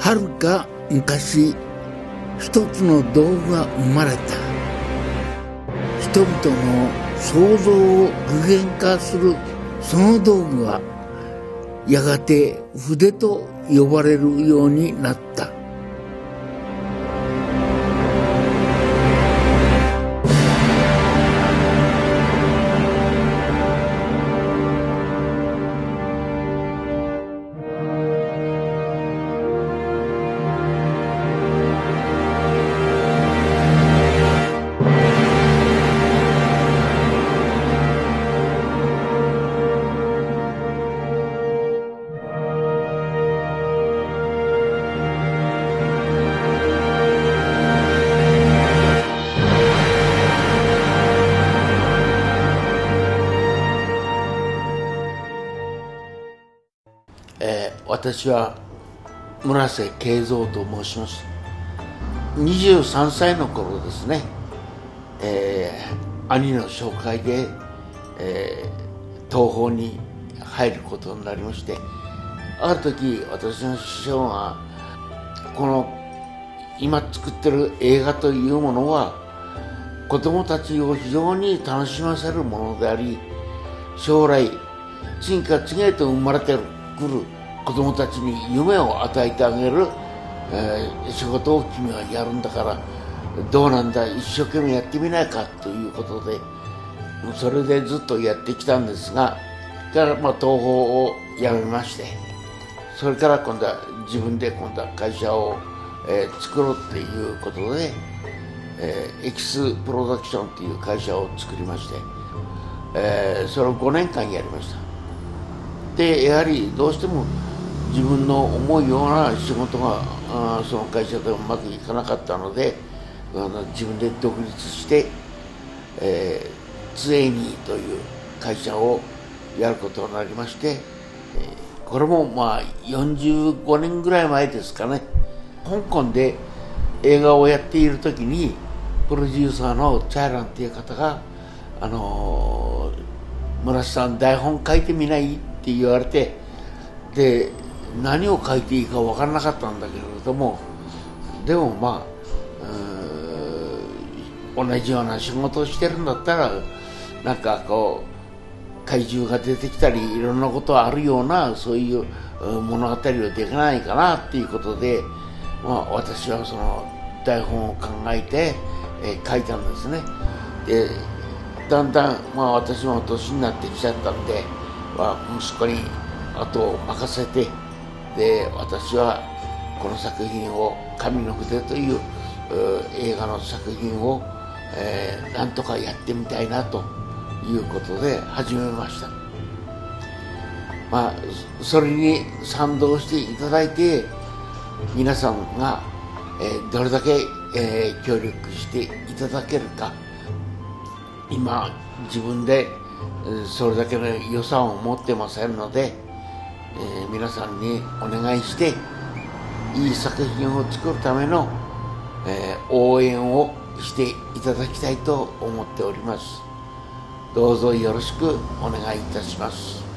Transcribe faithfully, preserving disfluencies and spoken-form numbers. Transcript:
はるか昔、一つの道具が生まれた。人々の想像を具現化するその道具はやがて筆と呼ばれるようになった。 えー、私は村瀬慶三と申します。にじゅうさんさいの頃ですね、えー、兄の紹介で、えー、東宝に入ることになりまして、ある時私の師匠がこの今作ってる映画というものは子供たちを非常に楽しませるものであり、将来次から次へと生まれてくる子供たちに夢を与えてあげる、えー、仕事を君はやるんだからどうなんだ、一生懸命やってみないかということで、それでずっとやってきたんですが、からまあ東宝を辞めまして、それから今度は自分で今度は会社を、えー、作ろうっていうことで、えー、エキスプロダクションという会社を作りまして、えー、それをごねんかんやりました。でやはりどうしても自分の思うような仕事があその会社でうまくいかなかったので、あの自分で独立して、えー、ツエニーという会社をやることになりまして、えー、これもまあよんじゅうごねんぐらい前ですかね。香港で映画をやっている時にプロデューサーのチャイランっていう方が「あのー、村瀬さん台本書いてみない?」って言われて、で何を書いていいか分からなかったんだけれども、でもまあ同じような仕事をしてるんだったらなんかこう怪獣が出てきたりいろんなことがあるようなそういう物語をできないかなっていうことで、まあ、私はその台本を考えて、えー、書いたんですね。でだんだん、まあ、私も年になってきちゃったんで、まあ、息子に後を任せて、で私はこの作品を「神の筆」という映画の作品を、えー、なんとかやってみたいなということで始めました。まあそれに賛同していただいて皆さんが、えー、どれだけ、えー、協力していただけるか、今自分でそれだけの予算を持ってませんので、えー、皆さんにお願いしていい作品を作るための、えー、応援をしていただきたいと思っております。どうぞよろしくお願いいたします。